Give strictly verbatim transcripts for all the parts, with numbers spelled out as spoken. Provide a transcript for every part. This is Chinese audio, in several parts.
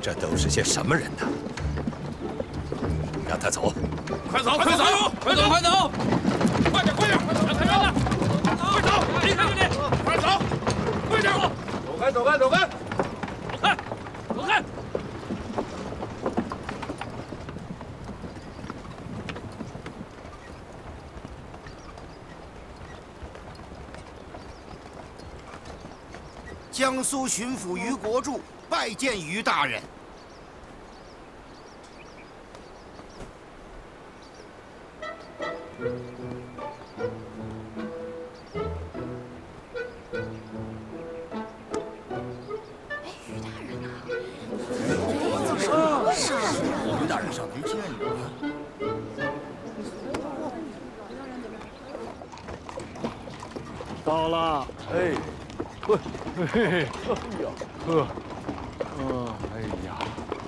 这都是些什么人呢？让他走！ 快走！快走！快走！快走！快点！快点！让开门！快走！离开这里！快走！快点！走开！走开！走开！走开！走开！ 江苏巡抚于国柱拜见于大人。 哎，于大人呢？ 是啊，于大人上来见你了。 到了，哎。 呵，嘿嘿，哎呀，呵，嗯，哎呀，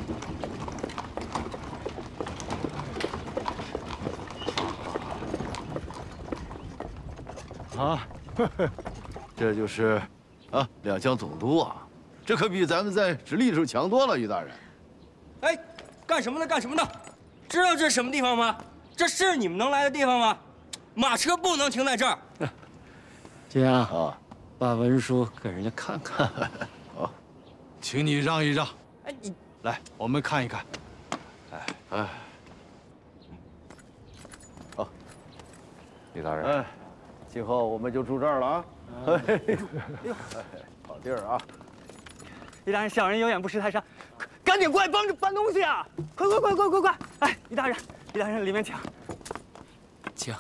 啊，呵呵，这就是啊，两江总督啊，这可比咱们在直隶的时候强多了，于大人。 哎，干什么呢？干什么呢？知道这是什么地方吗？这是你们能来的地方吗？马车不能停在这儿。 金阳啊。 把文书给人家看看。 好，请你让一让。 哎，你来，我们看一看。哎哎，好， 李大人， 哎，今后我们就住这儿了啊。哎呦，好地儿啊！ 李大人，小人有眼不识泰山，赶紧过来帮着搬东西啊！快快快快快快！哎，李大人，李大人，里面请。 请。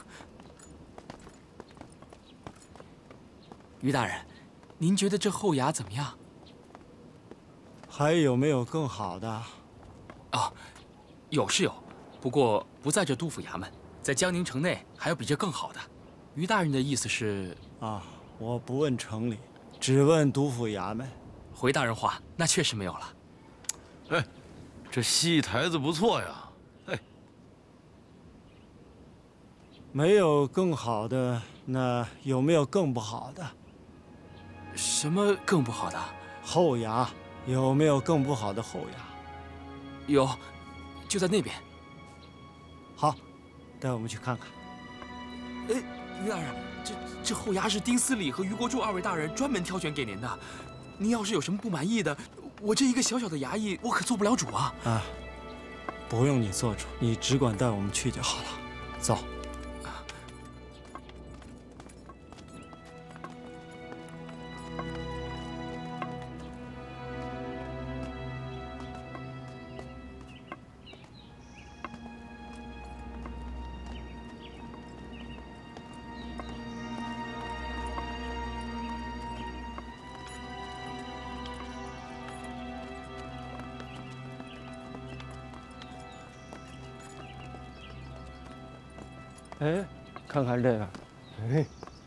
于大人，您觉得这后衙怎么样？ 还有没有更好的？ 哦，有是有，不过不在这督府衙门，在江宁城内还有比这更好的。于大人的意思是？ 啊，我不问城里，只问督府衙门。 回大人话，那确实没有了。 哎，这戏台子不错呀。哎， 没有更好的，那有没有更不好的？ 什么更不好的？ 后衙有没有更不好的后衙？ 有，就在那边。 好，带我们去看看。 哎，于大人，这这后衙是丁司礼和于国柱二位大人专门挑选给您的。您要是有什么不满意的，我这一个小小的衙役，我可做不了主啊。 啊，不用你做主，你只管带我们去就好了。走。 哎，看看这个，哎，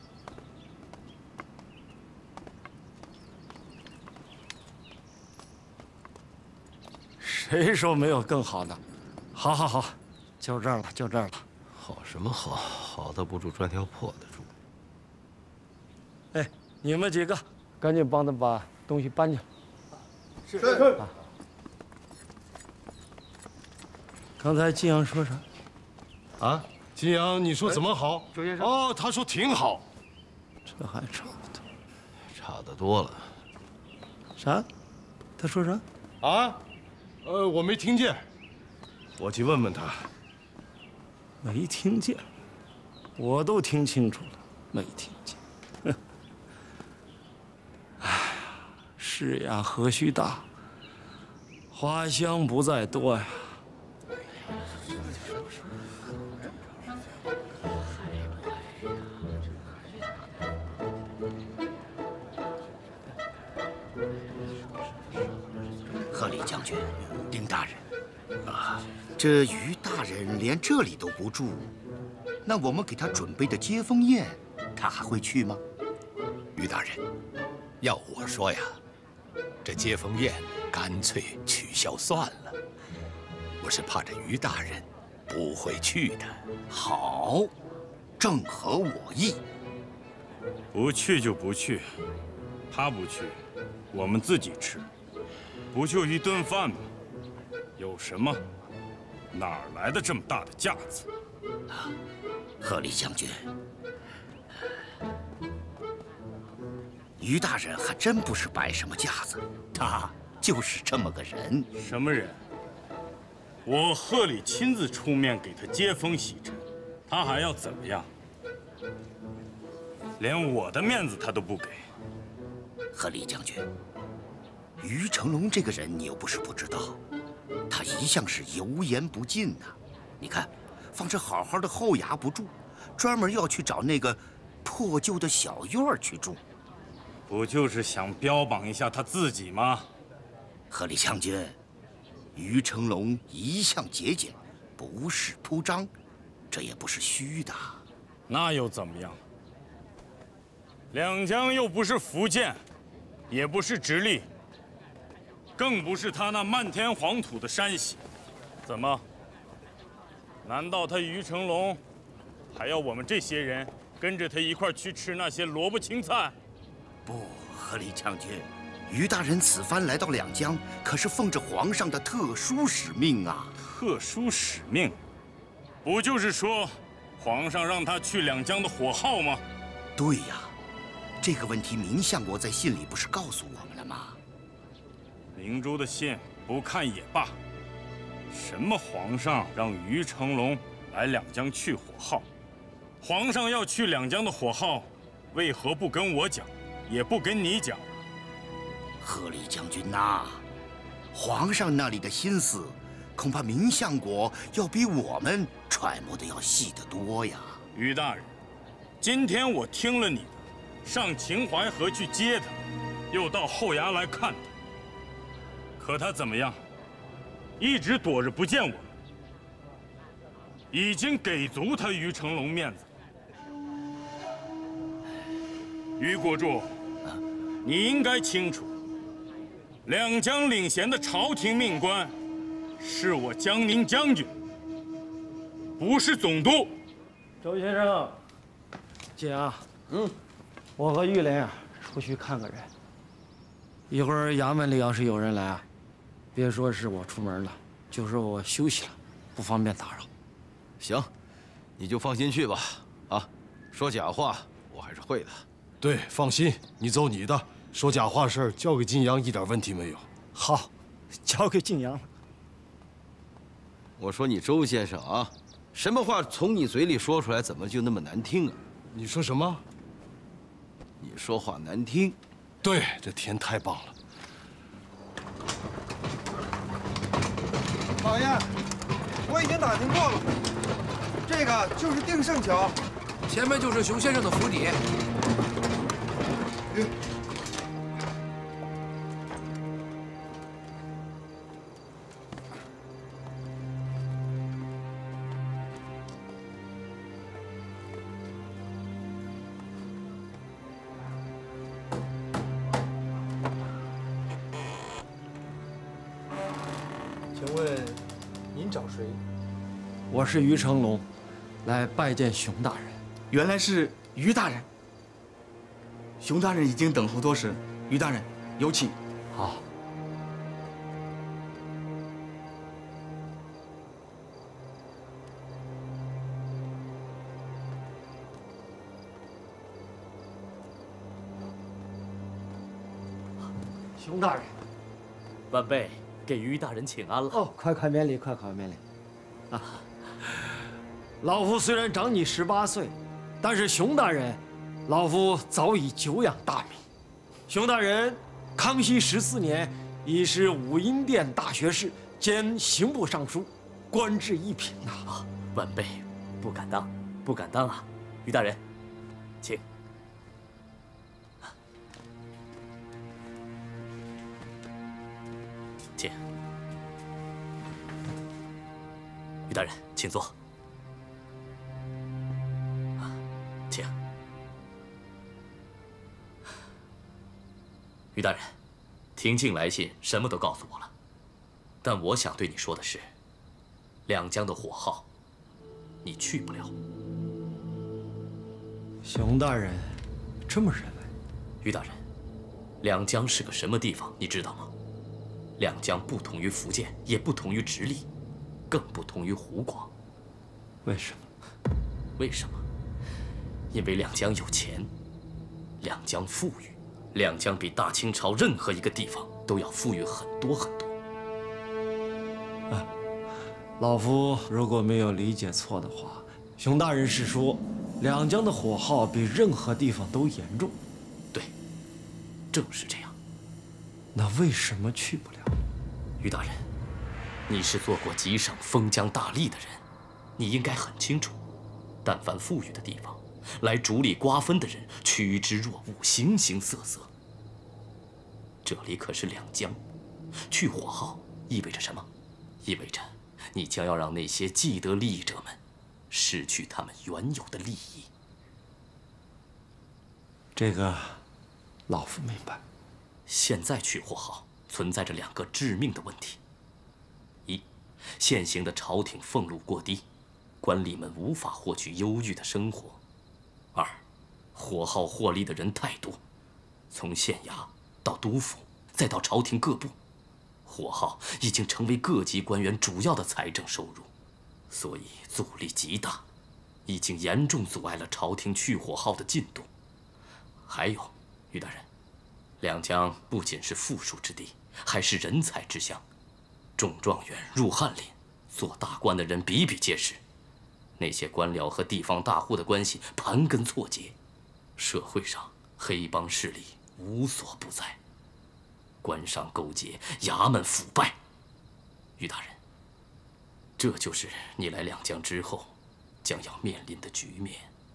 谁说没有更好的？好，好，好，就这儿了，就这儿了。 好什么好？好的不住，专挑破的住。 哎，你们几个赶紧帮他把东西搬去。 是。 啊。刚才金阳说啥？ 啊？ 金阳，你说怎么好？ 周先生。 哦，他说挺好。 这还差不多， 差得多了。 啥？他说啥？ 啊？呃，我没听见。我去问问他。 没听见，我都听清楚了，没听见。哼。哎呀，是呀，何须大？花香不在多呀。 贺礼将军，丁大人，啊，这于大人连这里都不住，那我们给他准备的接风宴，他还会去吗？ 于大人，要我说呀，这接风宴干脆取消算了。我是怕这于大人不会去的。 好，正合我意。 不去就不去，他不去，我们自己吃。不就一顿饭吗？ 有什么？哪儿来的这么大的架子？ 啊，贺礼将军，于大人还真不是摆什么架子，他就是这么个人。 什么人？我贺礼亲自出面给他接风洗尘，他还要怎么样？连我的面子他都不给。 贺礼将军，于成龙这个人你又不是不知道，他一向是油盐不进呐。你看，放着好好的后衙不住，专门要去找那个破旧的小院儿去住， 不就是想标榜一下他自己吗？ 贺礼将军，于成龙一向节俭，不是铺张，这也不是虚的。 那又怎么样？两江又不是福建，也不是直隶，更不是他那漫天黄土的山西，怎么？难道他于成龙还要我们这些人跟着他一块去吃那些萝卜青菜？ 不，贺礼将军，于大人此番来到两江，可是奉着皇上的特殊使命啊！ 特殊使命，不就是说，皇上让他去两江的火耗吗？ 对呀，这个问题明相国在信里不是告诉我们了吗？ 明珠的信不看也罢。什么皇上让于成龙来两江去火耗？皇上要去两江的火耗，为何不跟我讲，也不跟你讲？ 贺礼将军呐，皇上那里的心思，恐怕明相国要比我们揣摩的要细得多呀。 于大人，今天我听了你的，上秦淮河去接他，又到后衙来看他，可他怎么样？一直躲着不见我们，已经给足他于成龙面子。于国柱，你应该清楚，两江领衔的朝廷命官是我江宁将军，不是总督。 周先生，姐啊，嗯，我和玉莲啊出去看个人。一会儿衙门里要是有人来啊，别说是我出门了，就说我休息了，不方便打扰。 行，你就放心去吧。啊，说假话我还是会的。 对，放心，你走你的，说假话事儿交给金阳一点问题没有。 好，交给金阳了。 我说你周先生啊，什么话从你嘴里说出来，怎么就那么难听啊？ 你说什么？ 你说话难听。 对，这天太棒了。 老爷，我已经打听过了，这个就是定胜桥， 前面就是熊先生的府邸。 嗯。 请问您找谁？ 我是于成龙，来拜见熊大人。 原来是于大人。熊大人已经等候多时，于大人有请。 好。熊大人， 晚辈给于大人请安了。 哦，快快免礼，快快免礼。啊，老夫虽然长你十八岁，但是熊大人，老夫早已久仰大名。熊大人，康熙十四年已是武英殿大学士兼刑部尚书，官至一品呐。 啊，晚辈不敢当，不敢当啊。于大人，请。请。于大人，请坐。请。于大人，廷庆来信什么都告诉我了，但我想对你说的是，两江的火耗，你去不了。 熊大人这么认为？ 于大人，两江是个什么地方，你知道吗？ 两江不同于福建，也不同于直隶，更不同于湖广。 为什么？ 为什么？因为两江有钱，两江富裕，两江比大清朝任何一个地方都要富裕很多很多。 啊，老夫如果没有理解错的话，熊大人是说两江的火耗比任何地方都严重。 对，正是这样。 那为什么去不了？ 于大人，你是做过几省封疆大吏的人，你应该很清楚，但凡富裕的地方，来主理瓜分的人趋之若鹜，形形色色。这里可是两江，去火耗意味着什么？意味着你将要让那些既得利益者们失去他们原有的利益。 这个，老夫明白。 现在去火耗存在着两个致命的问题：一，现行的朝廷俸禄过低，官吏们无法获取优裕的生活；二，火耗获利的人太多，从县衙到督府，再到朝廷各部，火耗已经成为各级官员主要的财政收入，所以阻力极大，已经严重阻碍了朝廷去火耗的进度。还有，于大人，两江不仅是富庶之地，还是人才之乡，中状元入翰林，做大官的人比比皆是。那些官僚和地方大户的关系盘根错节，社会上黑帮势力无所不在，官商勾结，衙门腐败。于大人，这就是你来两江之后将要面临的局面。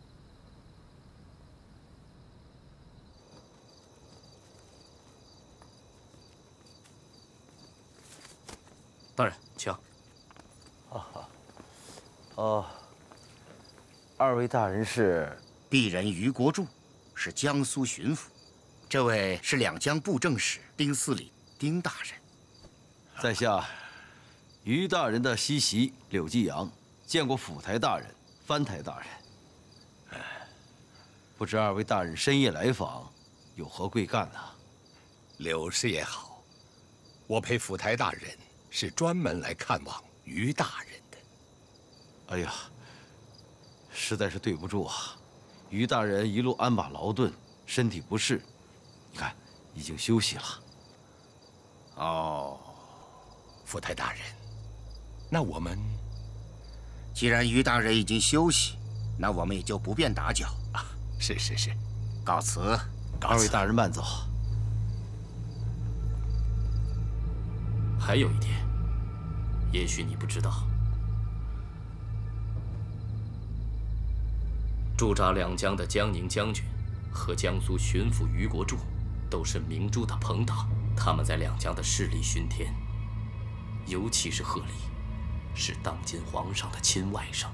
大人，请。 啊，哦，二位大人是？鄙人于国柱，是江苏巡抚。这位是两江布政使丁司礼丁大人。 在下于大人的西席柳继阳，见过府台大人、藩台大人。不知二位大人深夜来访，有何贵干呢？ 柳师爷好，我陪府台大人是专门来看望于大人的。 哎呀，实在是对不住啊！于大人一路鞍马劳顿，身体不适，你看已经休息了。 哦，府台大人，那我们既然于大人已经休息，那我们也就不便打搅啊。是是是， 告辞。 告辞。 二位大人慢走。 还有一点，也许你不知道，驻扎两江的江宁将军和江苏巡抚于国柱都是明珠的朋党，他们在两江的势力熏天，尤其是贺礼，是当今皇上的亲外甥。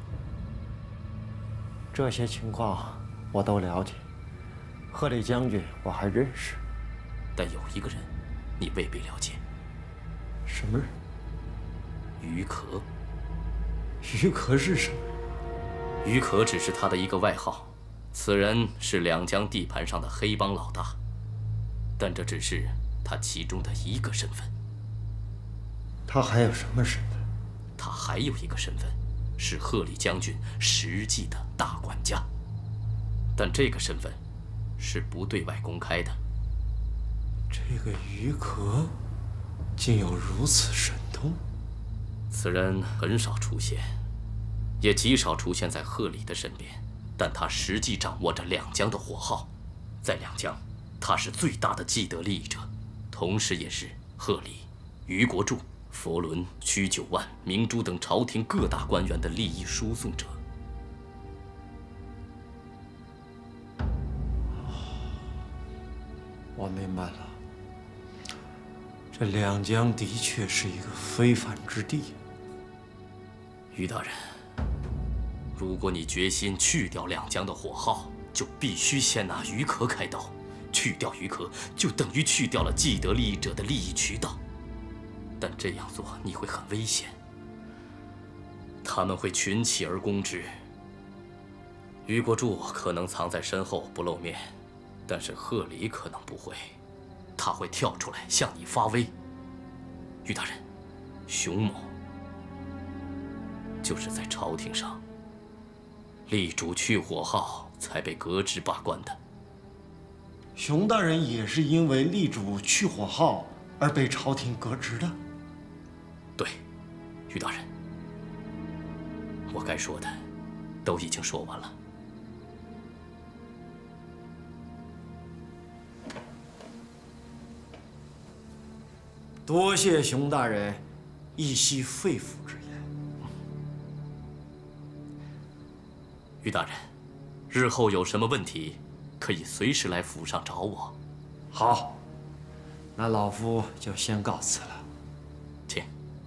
这些情况我都了解，贺礼将军我还认识， 但有一个人你未必了解。 什么人？ 于可。 于可是什么人？ 于可只是他的一个外号，此人是两江地盘上的黑帮老大，但这只是他其中的一个身份。 他还有什么身份？ 他还有一个身份，是贺礼将军实际的大管家，但这个身份是不对外公开的。 这个于可竟有如此神通？ 此人很少出现，也极少出现在贺礼的身边，但他实际掌握着两江的火耗，在两江，他是最大的既得利益者，同时也是贺礼、于国柱、佛伦、屈九万、明珠等朝廷各大官员的利益输送者。 我明白了，这两江的确是一个非凡之地。 于大人，如果你决心去掉两江的火耗，就必须先拿于可开刀。去掉于可，就等于去掉了既得利益者的利益渠道。但这样做你会很危险，他们会群起而攻之。于国柱可能藏在身后不露面，但是贺礼可能不会，他会跳出来向你发威。 于大人，熊某就是在朝廷上力主去火号，才被革职罢官的。 熊大人也是因为力主去火号而被朝廷革职的。 对，于大人，我该说的都已经说完了。 多谢熊大人一席肺腑之言。 于大人，日后有什么问题，可以随时来府上找我。 好，那老夫就先告辞了。 请。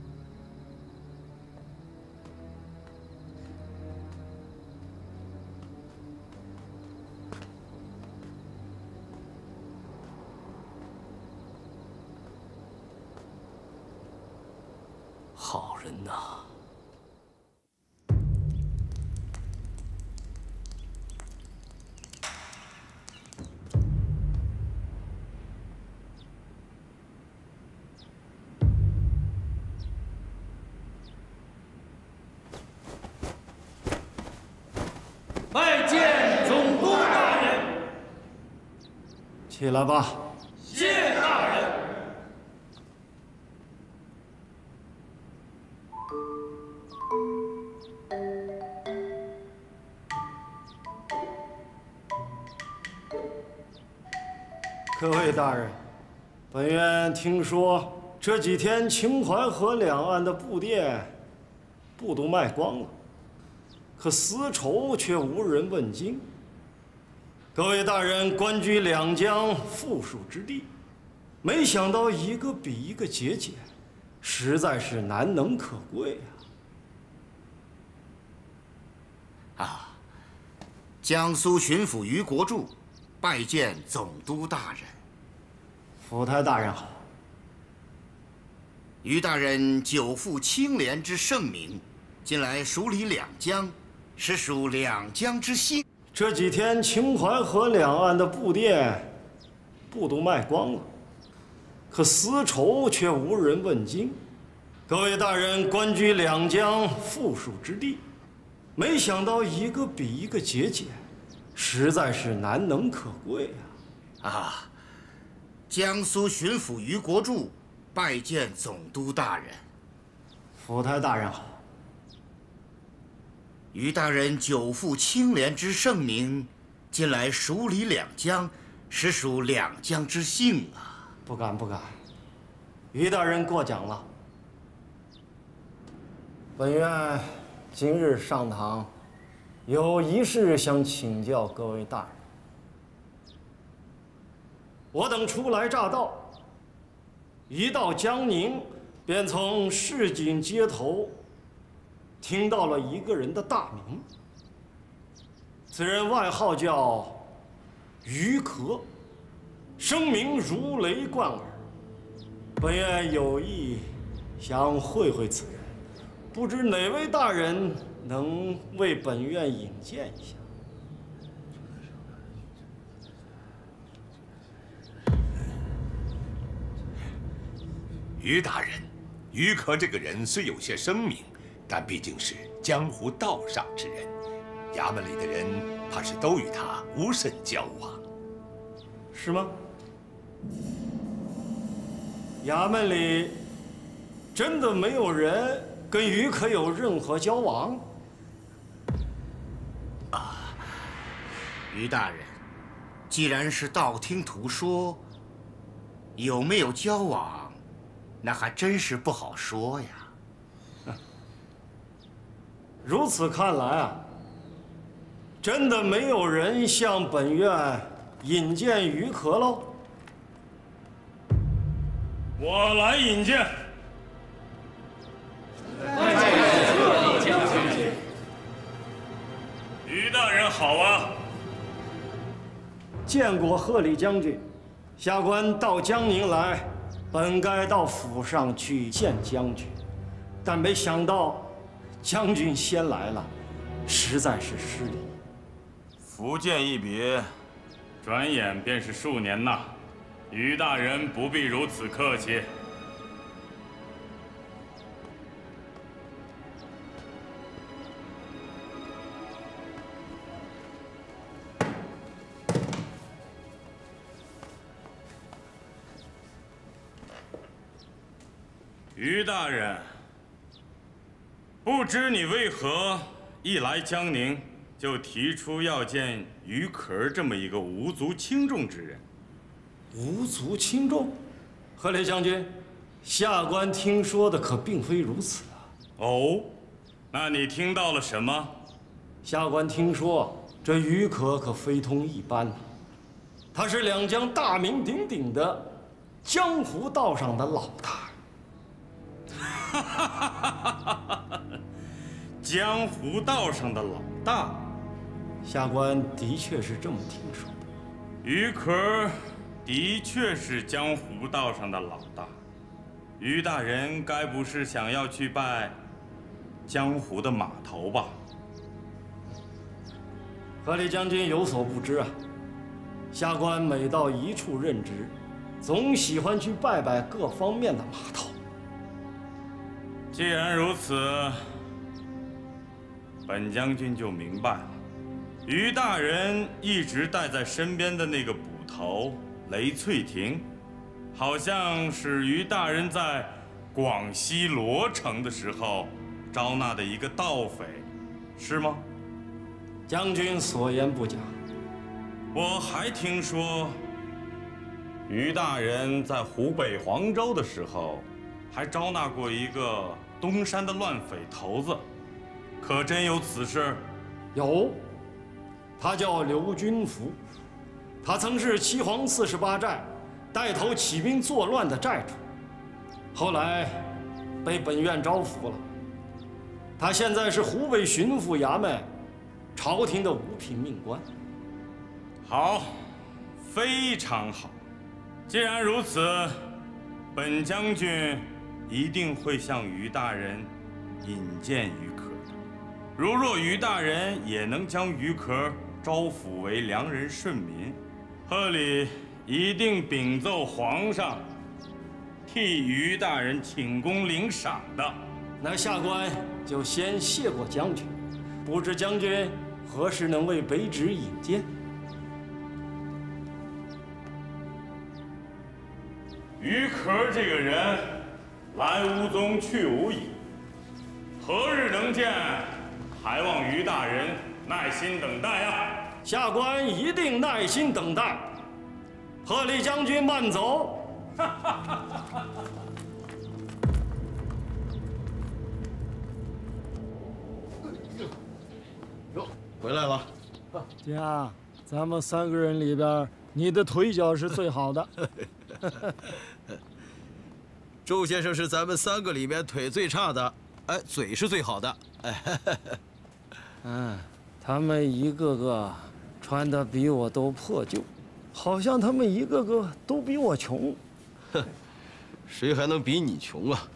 好人呐！ 拜见总督大人。起来吧。 谢大人。 各位大人，本院听说这几天秦淮河两岸的布店，布都卖光了，可丝绸却无人问津。各位大人官居两江富庶之地，没想到一个比一个节俭，实在是难能可贵啊！啊，江苏巡抚于国柱拜见总督大人。 府台大人好。 于大人久负清廉之盛名，近来署理两江，实属两江之幸。 这几天秦淮河两岸的布店，布都卖光了，可丝绸却无人问津。各位大人官居两江富庶之地，没想到一个比一个节俭，实在是难能可贵啊！ 啊，江苏巡抚于国柱拜见总督大人。 府台大人好。 于大人久负清廉之盛名，近来署理两江，实属两江之幸啊！ 不敢不敢，于大人过奖了。本院今日上堂，有一事想请教各位大人。我等初来乍到，一到江宁，便从市井街头听到了一个人的大名。此人外号叫于壳，声名如雷贯耳。本院有意想会会此人，不知哪位大人能为本院引荐一下？ 于大人，于壳这个人虽有些声名，但毕竟是江湖道上之人，衙门里的人怕是都与他无甚交往。 是吗？衙门里真的没有人跟于壳有任何交往？ 啊，于大人，既然是道听途说，有没有交往，那还真是不好说呀。 如此看来啊，真的没有人向本院引荐于壳喽？ 我来引荐。于大人好啊！ 见过贺礼将军，下官到江宁来，本该到府上去见将军，但没想到将军先来了，实在是失礼。 福建一别，转眼便是数年呐。于大人不必如此客气。 于大人，不知你为何一来江宁，就提出要见于可这么一个无足轻重之人？ 无足轻重？贺烈将军，下官听说的可并非如此啊。 哦，那你听到了什么？ 下官听说这于可可非同一般，他是两江大名鼎鼎的江湖道上的老大。 哈哈哈哈哈！江湖道上的老大， 下官的确是这么听说的。 于可的确是江湖道上的老大。于大人该不是想要去拜江湖的码头吧？ 贺烈将军有所不知啊，下官每到一处任职，总喜欢去拜拜各方面的码头。 既然如此，本将军就明白了。于大人一直带在身边的那个捕头雷翠亭，好像是于大人在广西罗城的时候招纳的一个盗匪，是吗？ 将军所言不假。 我还听说，于大人在湖北黄州的时候，还招纳过一个东山的乱匪头子，可真有此事？ 有，他叫刘君福，他曾是七皇四十八寨带头起兵作乱的寨主，后来被本院招服了。他现在是湖北巡抚衙门朝廷的五品命官。 好，非常好。既然如此，本将军一定会向于大人引荐于可的。如若于大人也能将于可招抚为良人顺民，贺礼一定禀奏皇上，替于大人请功领赏的。 那下官就先谢过将军，不知将军何时能为北旨引荐？ 于可这个人，来无踪，去无影，何日能见？还望于大人耐心等待啊！ 下官一定耐心等待。贺礼将军慢走。 哟，回来了。 家，咱们三个人里边，你的腿脚是最好的。 周先生是咱们三个里面腿最差的，哎，嘴是最好的。哎， 嗯，他们一个个穿的比我都破旧，好像他们一个个都比我穷。 哼，谁还能比你穷啊？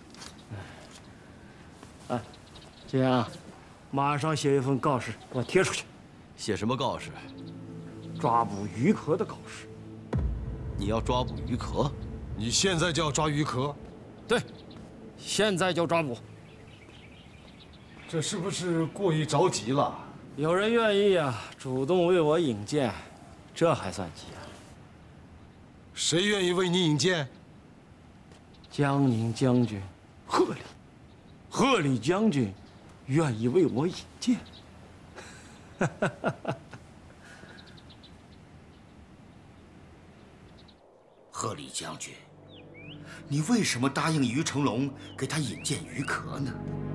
哎，这样，马上写一份告示，给我贴出去。 写什么告示？ 抓捕于可的告示。 你要抓捕于可？ 你现在就要抓于可？ 对，现在就抓捕。 这是不是过于着急了？ 有人愿意啊，主动为我引荐，这还算急啊？ 谁愿意为你引荐？ 江宁将军贺礼，贺礼将军愿意为我引荐。 贺礼将军，你为什么答应于成龙给他引荐于可呢？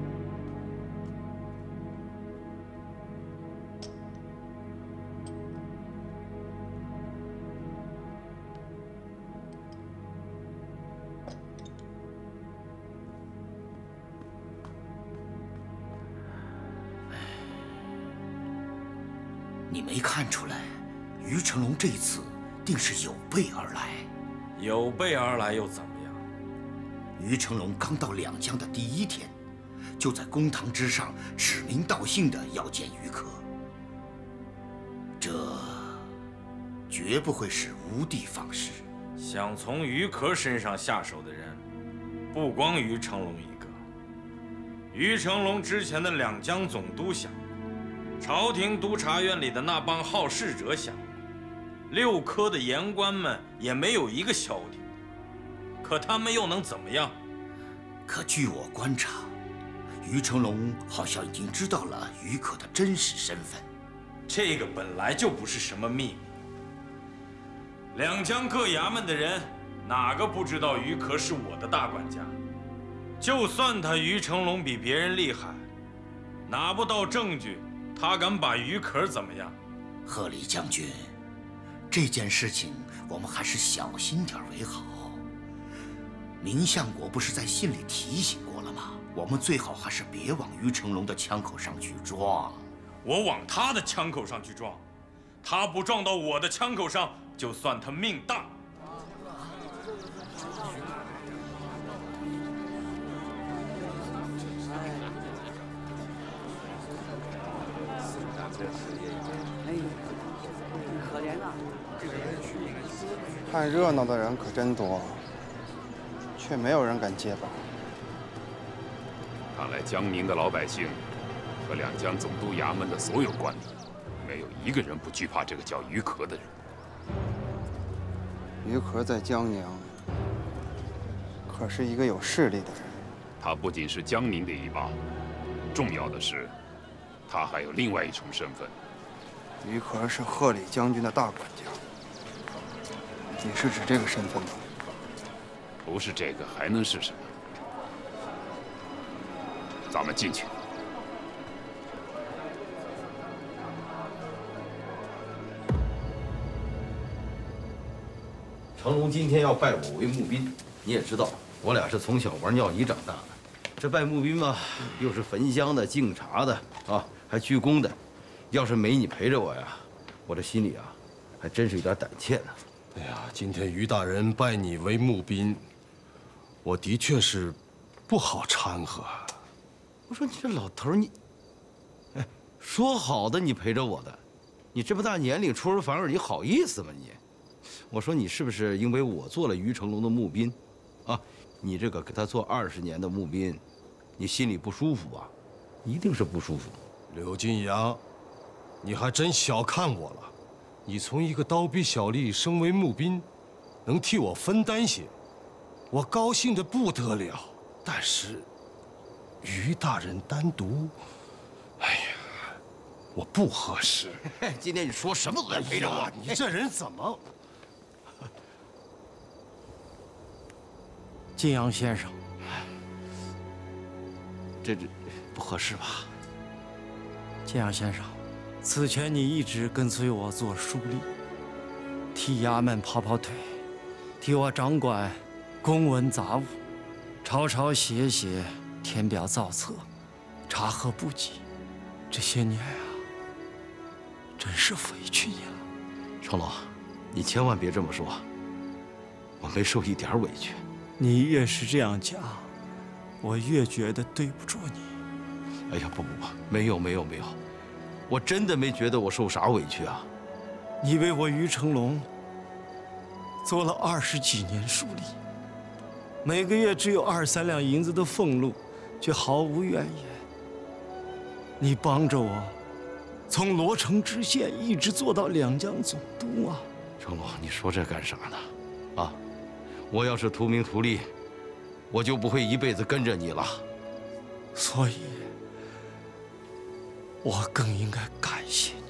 你没看出来，于成龙这次定是有备而来。 有备而来又怎么样？ 于成龙刚到两江的第一天，就在公堂之上指名道姓的要见于可，这绝不会是无的放矢。 想从于可身上下手的人，不光于成龙一个。于成龙之前的两江总督想过，朝廷督察院里的那帮好事者想过，六科的言官们也没有一个消停，可他们又能怎么样？ 可据我观察，于成龙好像已经知道了于可的真实身份。 这个本来就不是什么秘密。两江各衙门的人，哪个不知道于可是我的大管家？就算他于成龙比别人厉害，拿不到证据，他敢把于可怎么样？ 贺礼将军，这件事情我们还是小心点为好。明相国不是在信里提醒过了吗？我们最好还是别往于成龙的枪口上去撞。 我往他的枪口上去撞，他不撞到我的枪口上，就算他命大。 可怜呐！看热闹的人可真多，却没有人敢接棒。 看来江宁的老百姓和两江总督衙门的所有官吏，没有一个人不惧怕这个叫于可的人。 于可在江宁可是一个有势力的人。 他不仅是江宁的一把，重要的是，他还有另外一重身份。 于可是贺礼将军的大管家。你是指这个身份吗？ 不是这个，还能是什么？咱们进去。 成龙今天要拜我为募兵，你也知道，我俩是从小玩尿泥长大的。这拜募兵嘛，又是焚香的、敬茶的啊，还鞠躬的。要是没你陪着我呀，我这心里啊，还真是有点胆怯呢。 哎呀，今天于大人拜你为募兵，我的确是不好掺和。 我说你这老头你，哎，说好的你陪着我的，你这么大年龄出尔反尔，你好意思吗你？我说你是不是因为我做了于成龙的募兵，啊，你这个给他做二十年的募兵，你心里不舒服吧？一定是不舒服。 柳金阳，你还真小看我了。你从一个刀笔小吏升为募兵，能替我分担些，我高兴得不得了。但是，于大人单独，哎呀，我不合适。 今天你说什么都得陪着我。 你这人怎么？ 晋阳先生， 这这不合适吧？ 晋阳先生，此前你一直跟随我做书吏，替衙门跑跑腿，替我掌管公文杂务，抄抄写写填表造册，查核部级。这些年啊，真是委屈你了。 成龙，你千万别这么说，我没受一点委屈。 你越是这样讲，我越觉得对不住你。 哎呀，不不不，没有没有没有，我真的没觉得我受啥委屈啊。 你为我于成龙做了二十几年书吏，每个月只有二三两银子的俸禄，却毫无怨言。你帮着我从罗城知县一直做到两江总督啊！ 成龙，你说这干啥呢？啊，我要是图名图利，我就不会一辈子跟着你了。 所以，我更应该感谢你。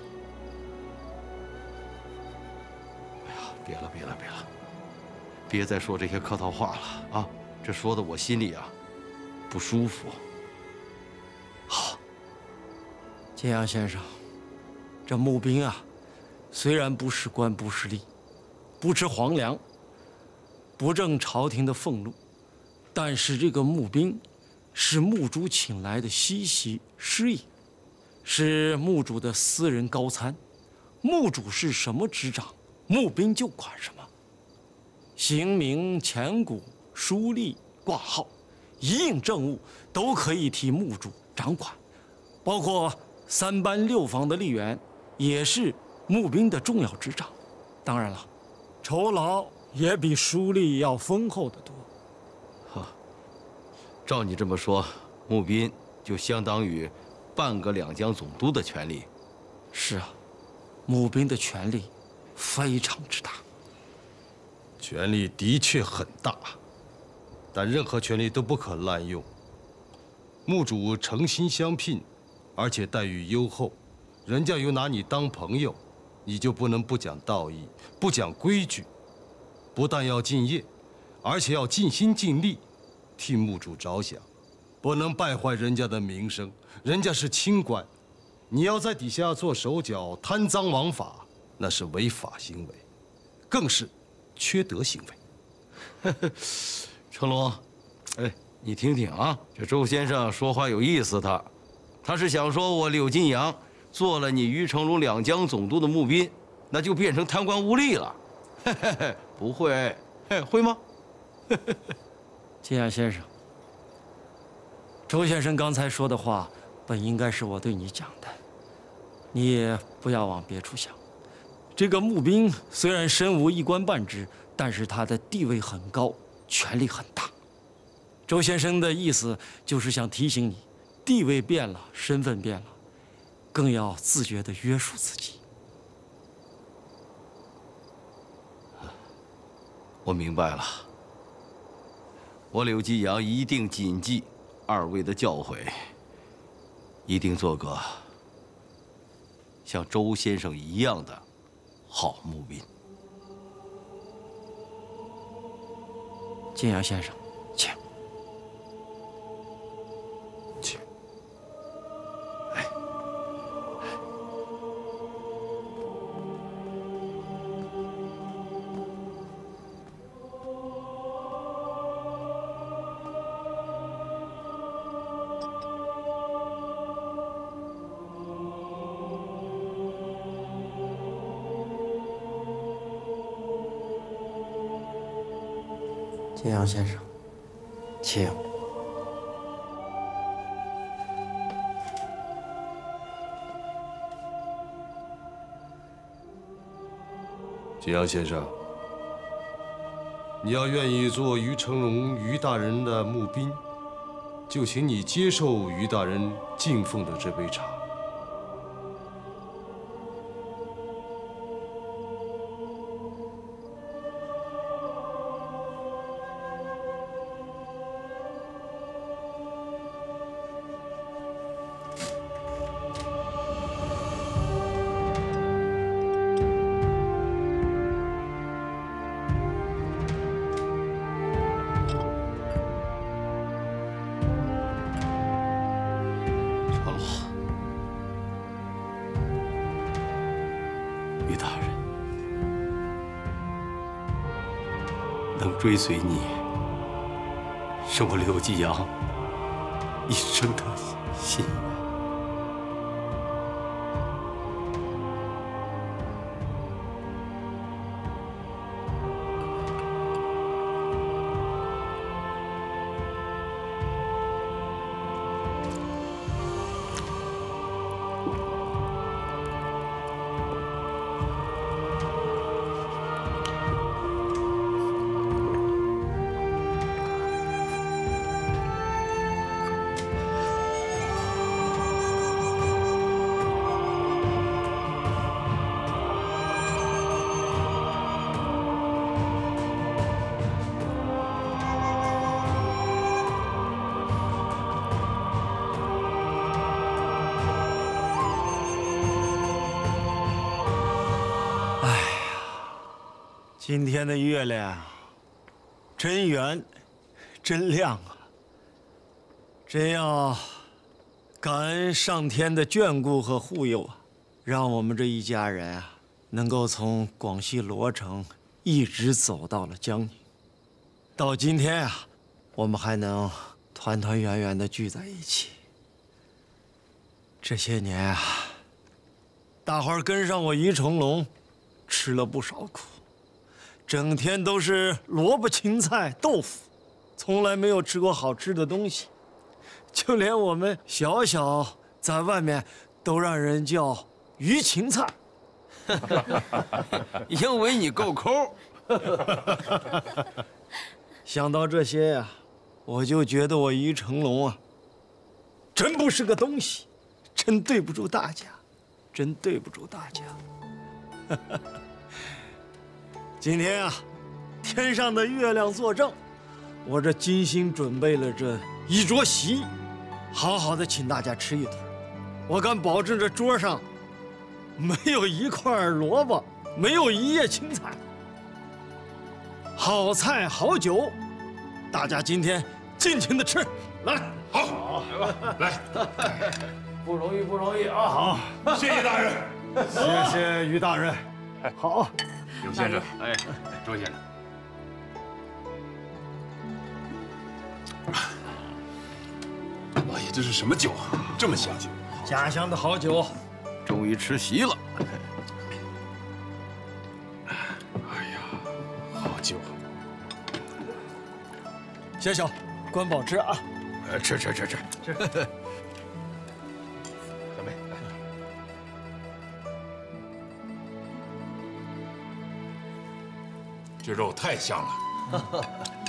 哎呀，别了，别了，别了，别再说这些客套话了啊！这说的我心里啊不舒服。 好，晋阳先生，这募兵啊，虽然不是官不是吏，不吃皇粮，不挣朝廷的俸禄，但是这个募兵是墓主请来的西席师爷，是墓主的私人高参。墓主是什么执掌，募兵就管什么。刑名、钱谷、书吏、挂号，一应政务都可以替墓主掌管，包括三班六房的吏员，也是募兵的重要执掌。当然了，酬劳也比书吏要丰厚得多。 哈，照你这么说，募兵就相当于半个两江总督的权力。 是啊，募兵的权力非常之大。 权力的确很大， 但任何权利都不可滥用。墓主诚心相聘，而且待遇优厚，人家又拿你当朋友，你就不能不讲道义，不讲规矩。不但要敬业，而且要尽心尽力，替墓主着想，不能败坏人家的名声。人家是清官，你要在底下做手脚，贪赃枉法，那是违法行为，更是缺德行为。 成龙，哎，你听听啊，这周先生说话有意思，他，他是想说我柳金阳做了你于成龙两江总督的募兵，那就变成贪官污吏了。嘿嘿嘿，不会，嘿，会吗？ 金阳先生，周先生刚才说的话，本应该是我对你讲的，你也不要往别处想。这个募兵虽然身无一官半职，但是他的地位很高，权力很大。周先生的意思就是想提醒你，地位变了，身份变了，更要自觉地约束自己。 我明白了，我柳继阳一定谨记二位的教诲，一定做个像周先生一样的好募兵。 金阳先生，请。 请。 金阳先生，请。 金阳先生，你要愿意做于成龙于大人的募兵，就请你接受于大人敬奉的这杯茶。 追随你，是我柳继阳一生的心愿。 今天的月亮真圆，真亮啊！真要感恩上天的眷顾和护佑啊，让我们这一家人啊，能够从广西罗城一直走到了江宁。到今天啊，我们还能团团圆圆的聚在一起。这些年啊，大伙儿跟上我于成龙，吃了不少苦。整天都是萝卜青菜豆腐，从来没有吃过好吃的东西，就连我们小小在外面都让人叫鱼芹菜， 因为你够抠。 想到这些呀、啊，我就觉得我于成龙啊，真不是个东西，真对不住大家，真对不住大家。今天啊，天上的月亮作证， 我这精心准备了这一桌席，好好的请大家吃一顿。我敢保证，这桌上没有一块萝卜，没有一叶青菜，好菜好酒，大家今天尽情的吃。来， 好，来吧，来， 不容易，不容易啊！ 好，谢谢大人， 谢谢于大人。好， 刘先生，哎，周先生。 老爷，这是什么酒啊？这么香！ 家乡的好酒， 终于吃席了。 哎呀，好酒！ 先生，管饱吃啊！ 呃，吃吃吃吃吃。 小妹，这肉太香了，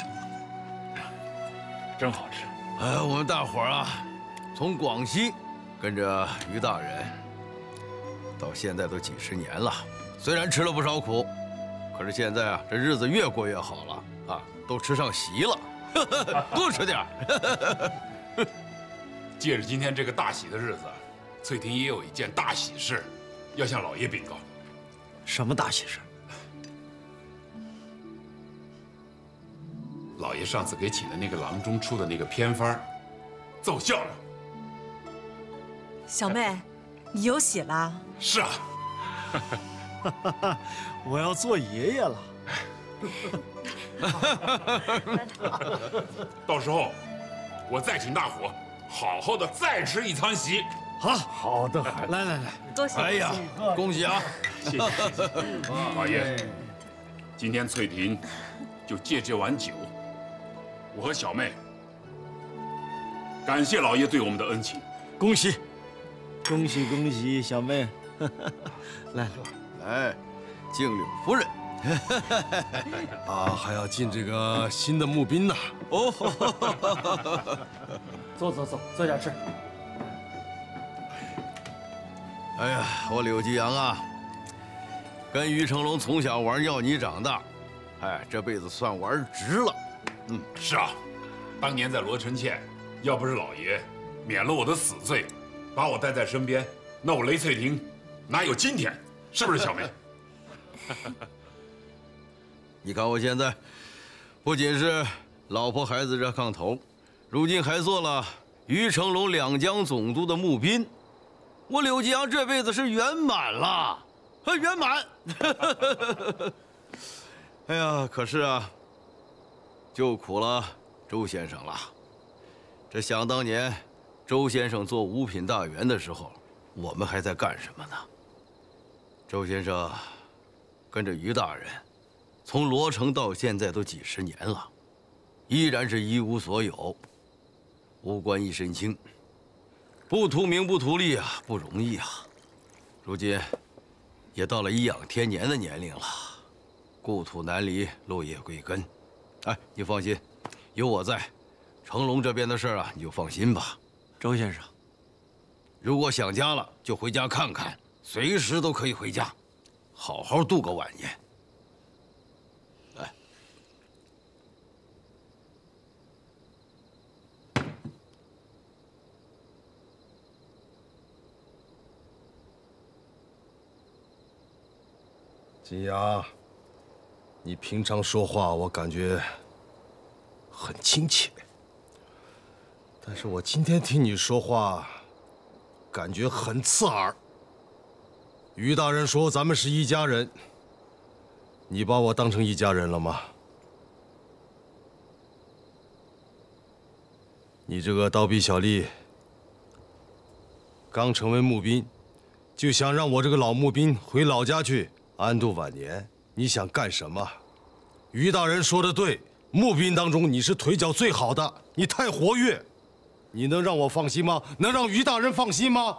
真好吃。哎，我们大伙儿啊，从广西跟着于大人，到现在都几十年了。虽然吃了不少苦，可是现在啊，这日子越过越好了啊，都吃上席了，多吃点儿。 借着今天这个大喜的日子，翠婷也有一件大喜事，要向老爷禀告。 什么大喜事？ 老爷上次给起的那个郎中出的那个偏方，奏效了。 小妹，你有喜了？ 是啊， 我要做爷爷了。 到时候我再请大伙好好的再吃一餐席。 好，好的，来来来， 多谢。 哎呀，恭喜啊！ 谢谢。老爷，今天翠婷就借这碗酒。 我和小妹感谢老爷对我们的恩情， 恭喜，恭喜恭喜，小妹，来来，敬柳夫人。 啊，还要进这个新的募兵呢。 哦， 坐坐坐，坐下吃。 哎呀，我柳继阳啊，跟于成龙从小玩尿泥长大，哎，这辈子算玩值了。 嗯，是啊，当年在罗承县，要不是老爷免了我的死罪，把我带在身边，那我雷翠婷哪有今天？是不是小妹？ 你看我现在，不仅是老婆孩子热炕头，如今还做了于成龙两江总督的募兵，我柳继阳这辈子是圆满了，圆满。哎呀，可是啊。 就苦了周先生了。这想当年，周先生做五品大员的时候，我们还在干什么呢？周先生跟着于大人，从罗城到现在都几十年了，依然是一无所有，无官一身轻，不图名不图利啊，不容易啊。如今也到了颐养天年的年龄了，故土难离，落叶归根。 哎，你放心，有我在，成龙这边的事啊，你就放心吧。 周先生， 如果想家了，就回家看看，随时都可以回家，好好度过晚年。来， 金阳。 你平常说话，我感觉很亲切，但是我今天听你说话，感觉很刺耳。于大人说咱们是一家人，你把我当成一家人了吗？你这个刀笔小吏，刚成为募兵，就想让我这个老募兵回老家去安度晚年。 你想干什么？于大人说的对，募兵当中你是腿脚最好的，你太活跃，你能让我放心吗？能让于大人放心吗？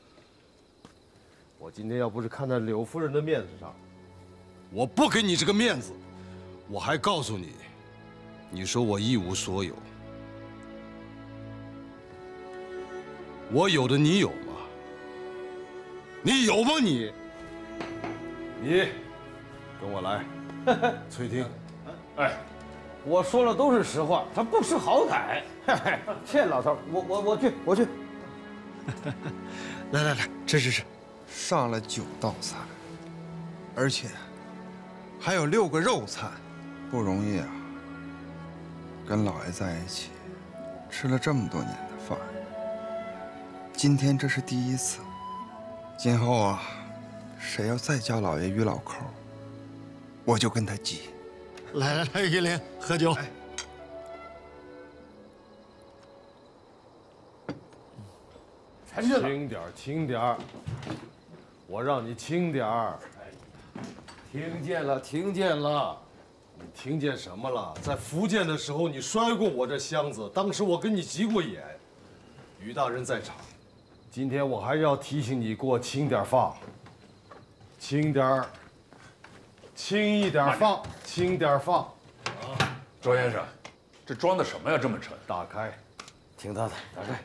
我今天要不是看在柳夫人的面子上，我不给你这个面子。我还告诉你，你说我一无所有，我有的你有吗？你有吗你？你。 跟我来，翠婷。 哎， 我说了都是实话，他不识好歹。嘿嘿，这老头，我我我去，我去。 来来来，吃吃吃，上了九道菜，而且还有六个肉菜，不容易啊。跟老爷在一起，吃了这么多年的饭，今天这是第一次。今后啊，谁要再叫老爷于老抠，我就跟他急。 来来来，玉林，喝酒。 轻点儿，轻点儿，我让你轻点儿。听见了，听见了，你听见什么了？在福建的时候，你摔过我这箱子，当时我跟你急过眼。于大人在场，今天我还是要提醒你，给我轻点放，轻点儿，轻一点放，轻点放。 啊，周先生，这装的什么呀？这么沉？ 打开，听他的，打开。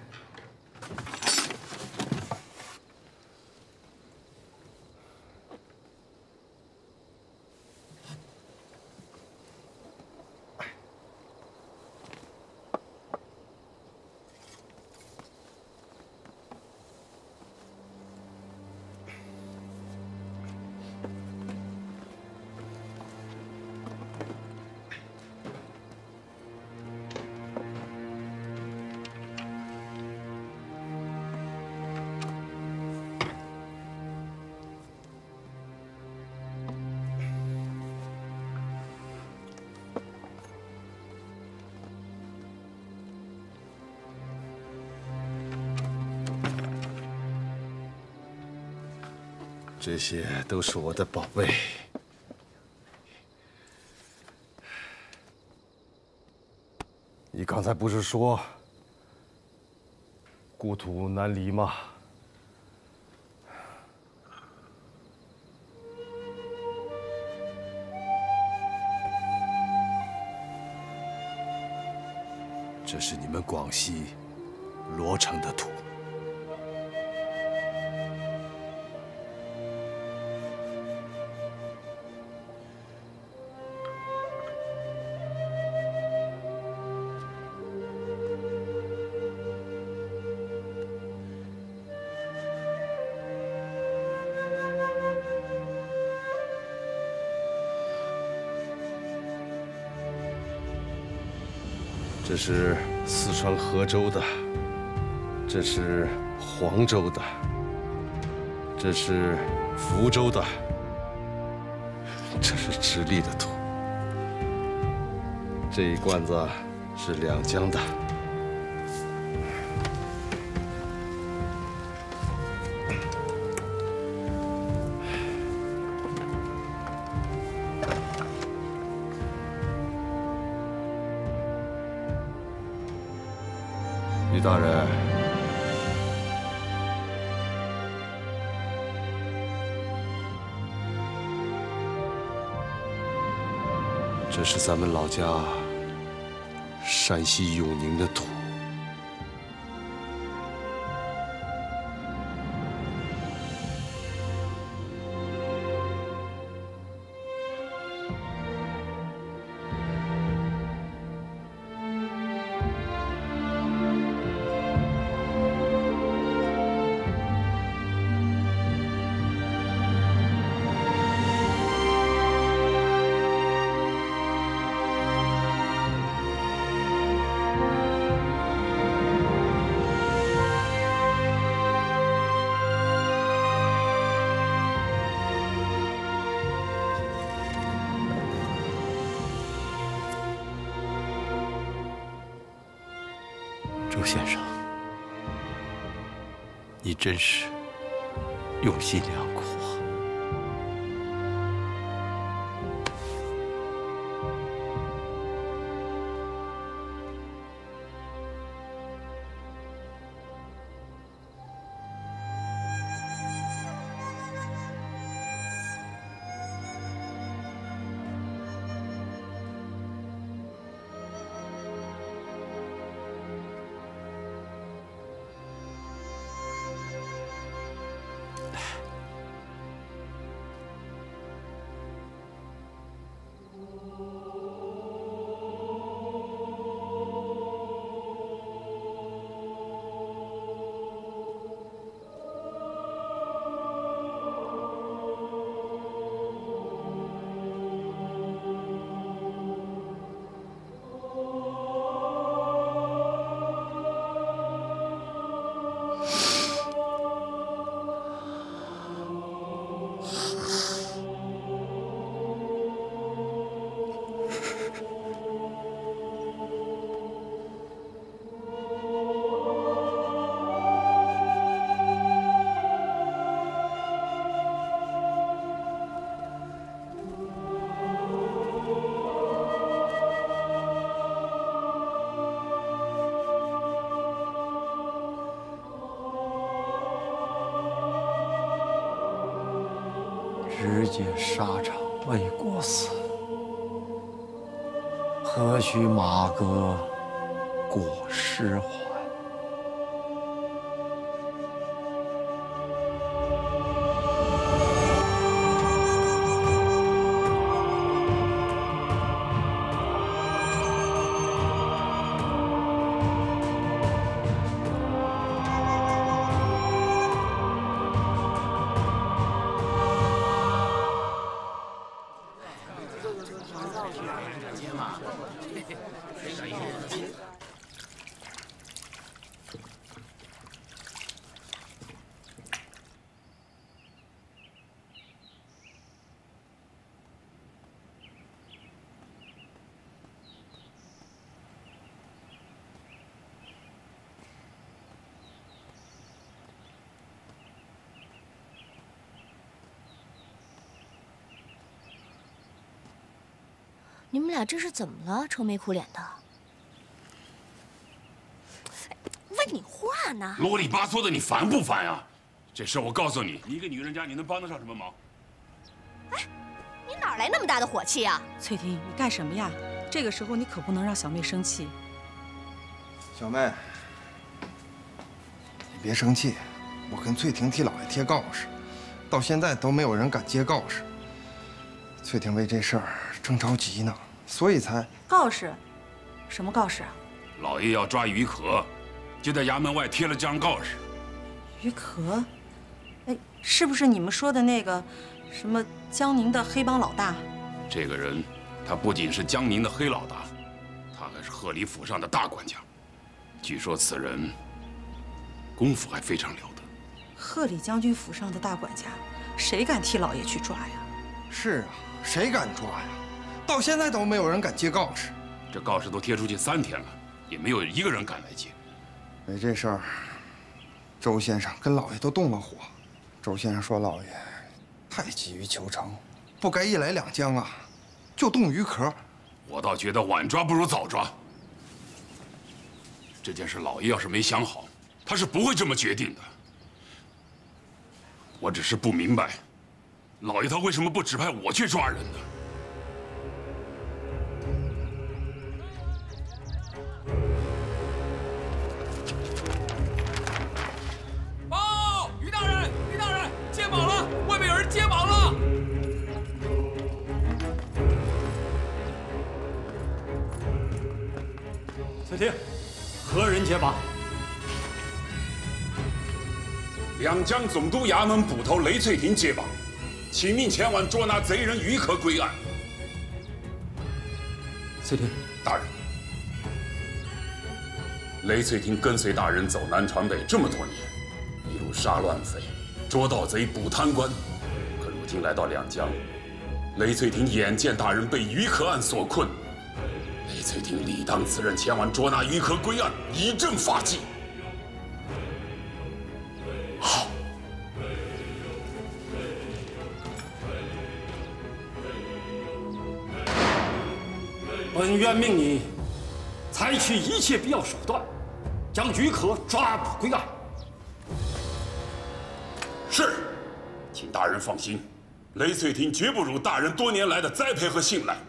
这些都是我的宝贝。你刚才不是说故土难离吗？这是你们广西罗城的土。这是四川河州的，这是黄州的，这是福州的，这是直隶的土。这一罐子是两江的。于大人，这是咱们老家山西永宁的土。周先生，你真是用心良苦啊！ 直接沙场为国死，何须马革裹尸还？ 你们俩这是怎么了？愁眉苦脸的。问你话呢。 啰里吧嗦的，你烦不烦啊？这事我告诉你，你一个女人家，你能帮得上什么忙？ 哎，你哪来那么大的火气啊？ 翠婷，你干什么呀？这个时候你可不能让小妹生气。 小妹，你别生气，我跟翠婷替老爷贴告示，到现在都没有人敢接告示。翠婷为这事儿正着急呢，所以才告示，什么告示啊？ 老爷要抓于可，就在衙门外贴了张告示。 于可，哎，是不是你们说的那个什么江宁的黑帮老大？ 这个人，他不仅是江宁的黑老大，他还是贺里府上的大管家。据说此人功夫还非常了得。 贺里将军府上的大管家，谁敢替老爷去抓呀？ 是啊，谁敢抓呀？到现在都没有人敢接告示。 这告示都贴出去三天了，也没有一个人敢来接。 为这事儿，周先生跟老爷都动了火。周先生说老爷太急于求成，不该一来两将啊就动于壳。 我倒觉得晚抓不如早抓。这件事老爷要是没想好，他是不会这么决定的。我只是不明白，老爷他为什么不指派我去抓人呢？ 报！于大人，于大人，接宝了！外面有人接宝了！ 翠婷，何人接榜？ 两江总督衙门捕头雷翠婷接榜，请命前往捉拿贼人于可归案。 翠婷， 大人，雷翠婷跟随大人走南闯北这么多年，一路杀乱匪、捉盗贼、捕贪官，可如今来到两江，雷翠婷眼见大人被于可案所困，雷翠婷理当辞任前往捉拿于可归案，以正发纪。好。 本院命你采取一切必要手段，将于可抓捕归案。 是，请大人放心，雷翠婷绝不辱大人多年来的栽培和信赖。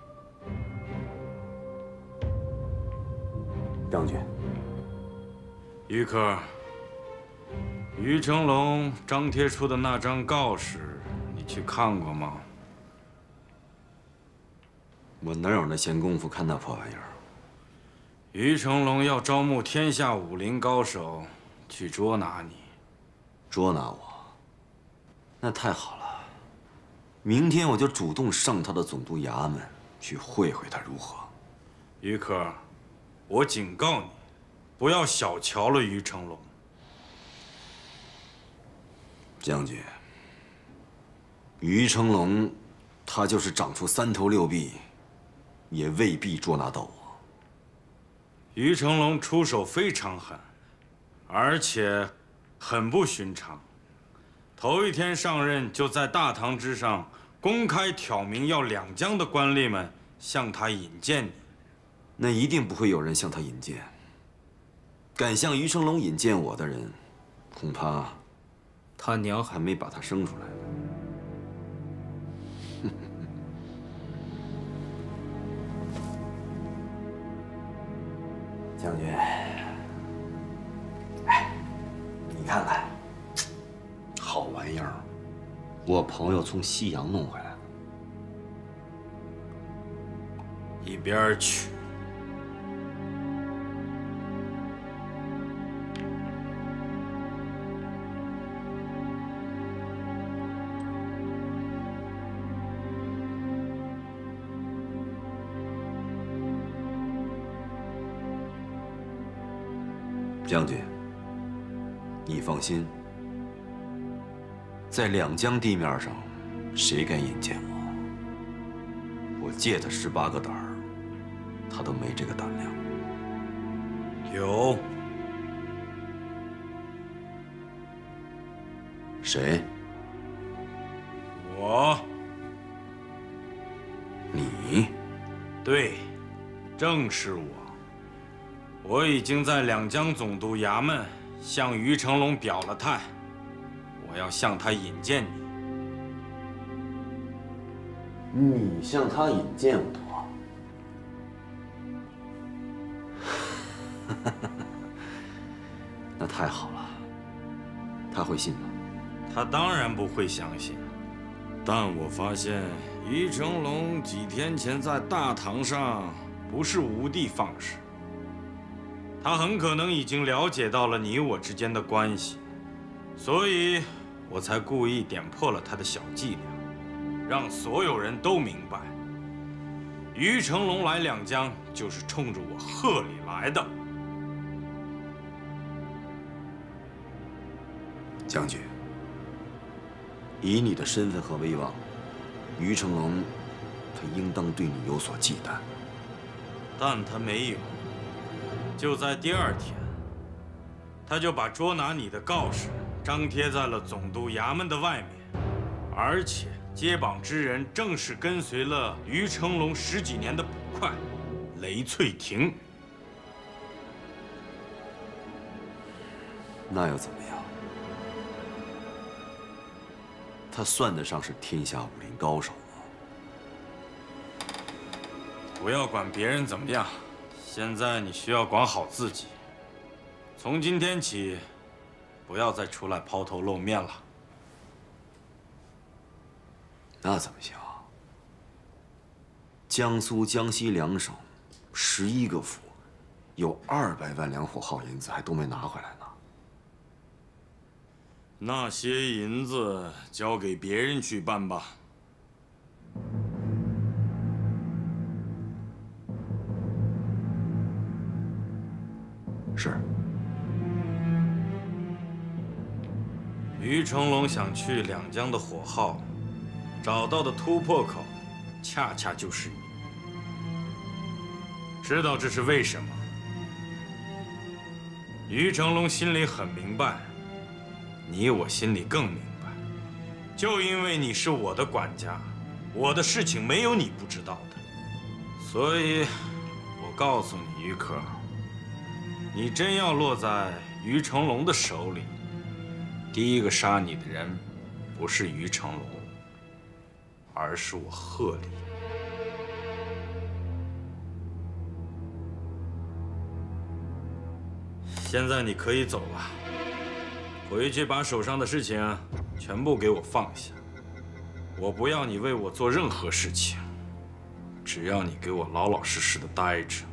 将军， 于科，于成龙张贴出的那张告示，你去看过吗？ 我哪有那闲工夫看那破玩意儿？ 于成龙要招募天下武林高手去捉拿你。 捉拿我？那太好了。明天我就主动上他的总督衙门去会会他，如何？ 于科，我警告你，不要小瞧了于成龙。 将军，于成龙，他就是长出三头六臂，也未必捉拿到我。 于成龙出手非常狠，而且很不寻常。头一天上任，就在大堂之上公开挑明，要两江的官吏们向他引荐你。 那一定不会有人向他引荐。敢向于成龙引荐我的人，恐怕他娘还没把他生出来呢。将军，哎，你看看，好玩意儿，我朋友从西洋弄回来的。 一边儿去！ 将军，你放心，在两江地面上，谁敢引荐我？我借他十八个胆儿，他都没这个胆量。 有。 谁？ 我。 你？ 对，正是我。我已经在两江总督衙门向于成龙表了态，我要向他引荐你。你向他引荐我？那太好了。他会信吗？ 他当然不会相信。但我发现于成龙几天前在大堂上不是无的放矢。他很可能已经了解到了你我之间的关系，所以我才故意点破了他的小伎俩，让所有人都明白，于成龙来两江就是冲着我贺礼来的。 将军，以你的身份和威望，于成龙，他应当对你有所忌惮。 但他没有。就在第二天，他就把捉拿你的告示张贴在了总督衙门的外面，而且接榜之人正是跟随了于成龙十几年的捕快雷翠婷。 那又怎么样？他算得上是天下武林高手吗？ 不要管别人怎么样。现在你需要管好自己，从今天起，不要再出来抛头露面了。 那怎么行？江苏、江西两省，十一个府，有二百万两火耗银子还都没拿回来呢。 那些银子交给别人去办吧。 是。 于成龙想去两江的火耗，找到的突破口，恰恰就是你。知道这是为什么？于成龙心里很明白，你我心里更明白。就因为你是我的管家，我的事情没有你不知道的，所以，我告诉你，于可。你真要落在于成龙的手里，第一个杀你的人不是于成龙，而是我贺礼。 现在你可以走了，回去把手上的事情全部给我放下。我不要你为我做任何事情，只要你给我老老实实的待着。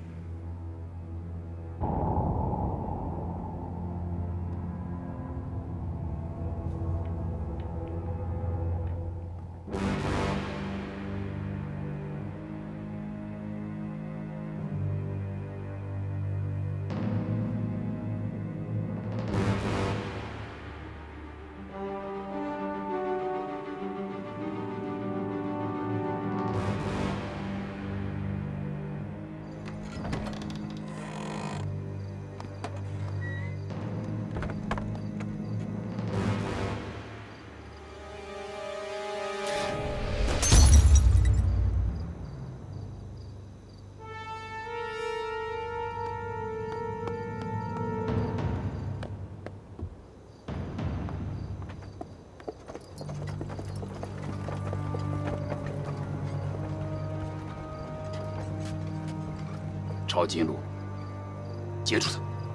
抄近路，截住他！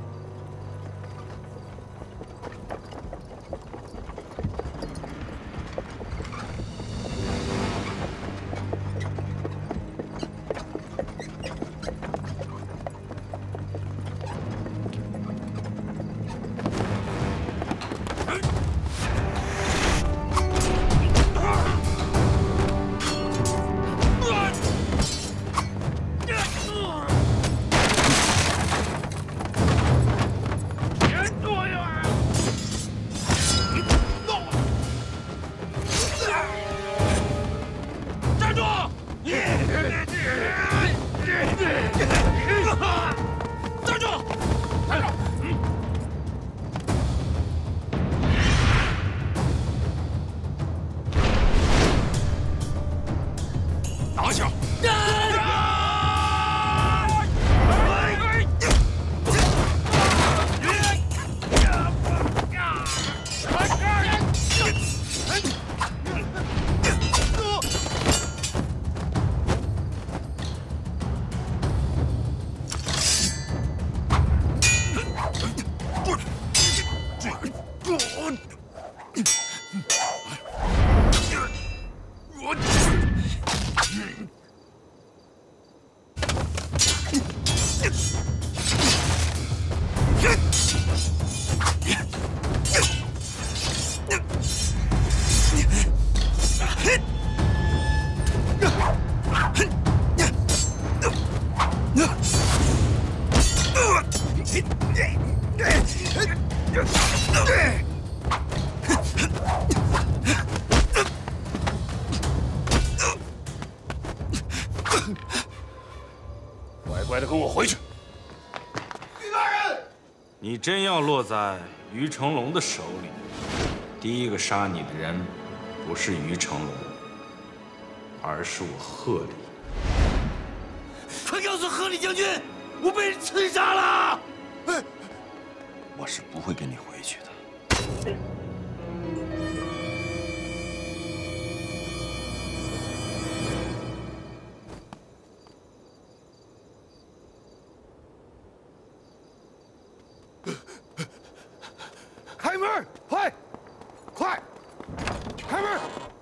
乖乖的跟我回去。于大人，你真要落在于成龙的手里，第一个杀你的人不是于成龙，而是我贺礼。 快告诉贺礼将军，我被人刺杀了！ 我是不会跟你回去的。 开门，快，快，开门！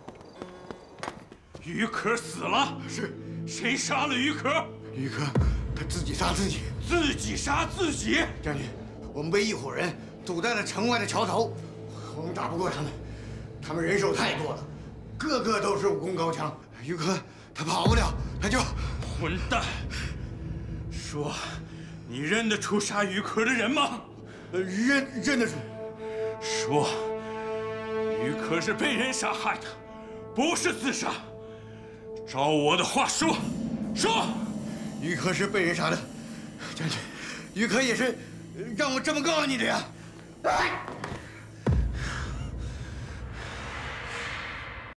于可死了， 是， 谁杀了于可？ 于可，他自己杀自己， 自己杀自己。 将军，我们被一伙人堵在了城外的桥头，我们打不过他们，他们人手太多了，个个都是武功高强。于可他跑不了，他就…… 混蛋！说，你认得出杀于可的人吗？ 认认得出。 说，于可是被人杀害的，不是自杀。照我的话说，说， 于可是被人杀的。将军，于可也是让我这么告诉你的呀。